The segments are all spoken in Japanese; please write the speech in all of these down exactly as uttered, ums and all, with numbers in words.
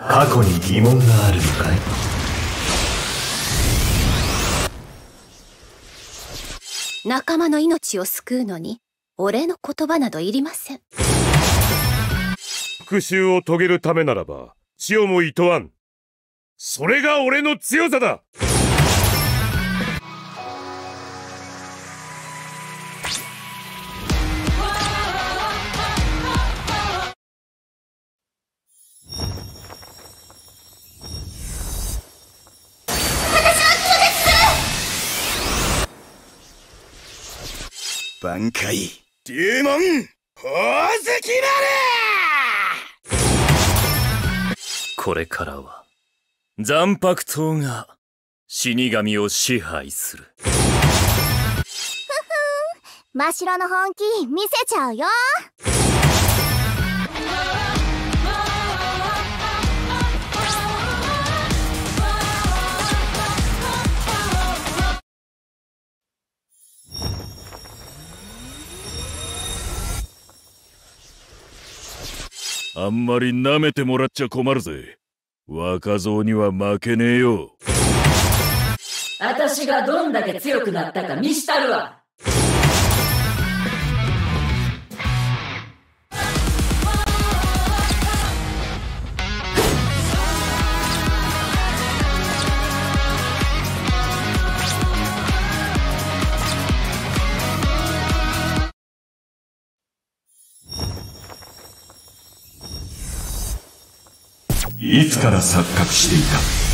過去に疑問があるのかい？ 仲間の命を救うのにお礼の言葉などいりません。 復讐を遂げるためならば死をも厭わん。それが俺の強さだ。 挽回デーモン宝石丸。 これからは残白刀が死神を支配する。ふふん、 真白の本気見せちゃうよ。 あんまり舐めてもらっちゃ困るぜ。若造には負けねえよ。 私がどんだけ強くなったか見したるわ。 いつから錯覚してい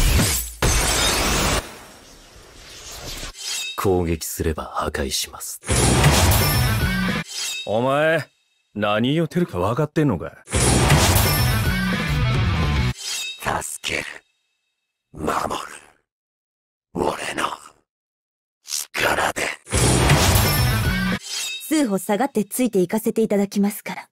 た？攻撃すれば破壊します。 お前何言ってるか分かってんのか？ 助ける、守る、俺の力で。 数歩下がってついていかせていただきますから。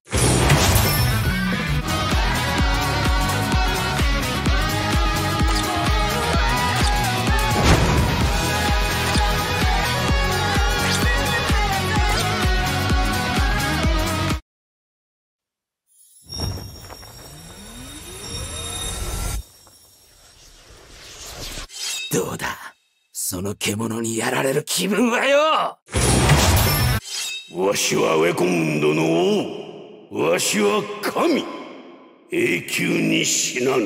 どうだ、その獣にやられる気分はよ。わしはウェコンドの王、わしは神、永久に死なぬ。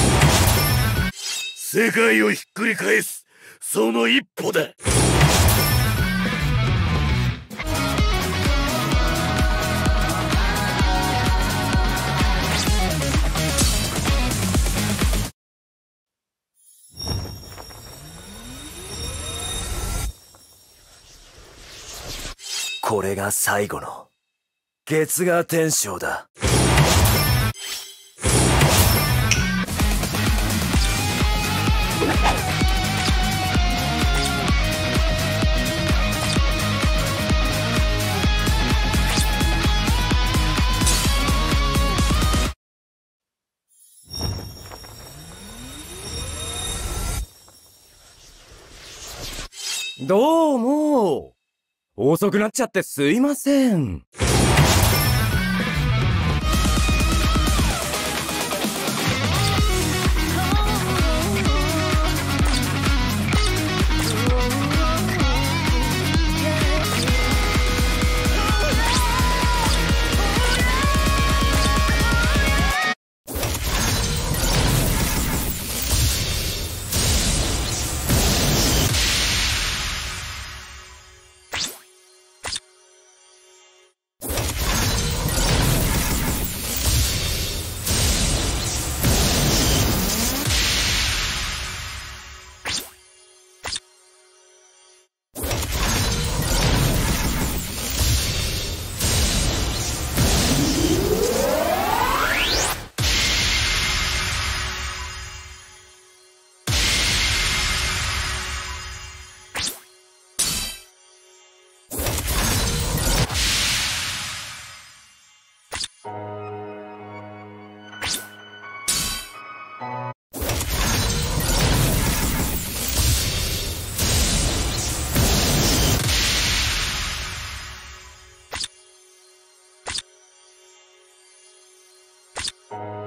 世界をひっくり返すその一歩だ。 これが最後の月牙天章だ。 どうも。遅くなっちゃってすいません。 た。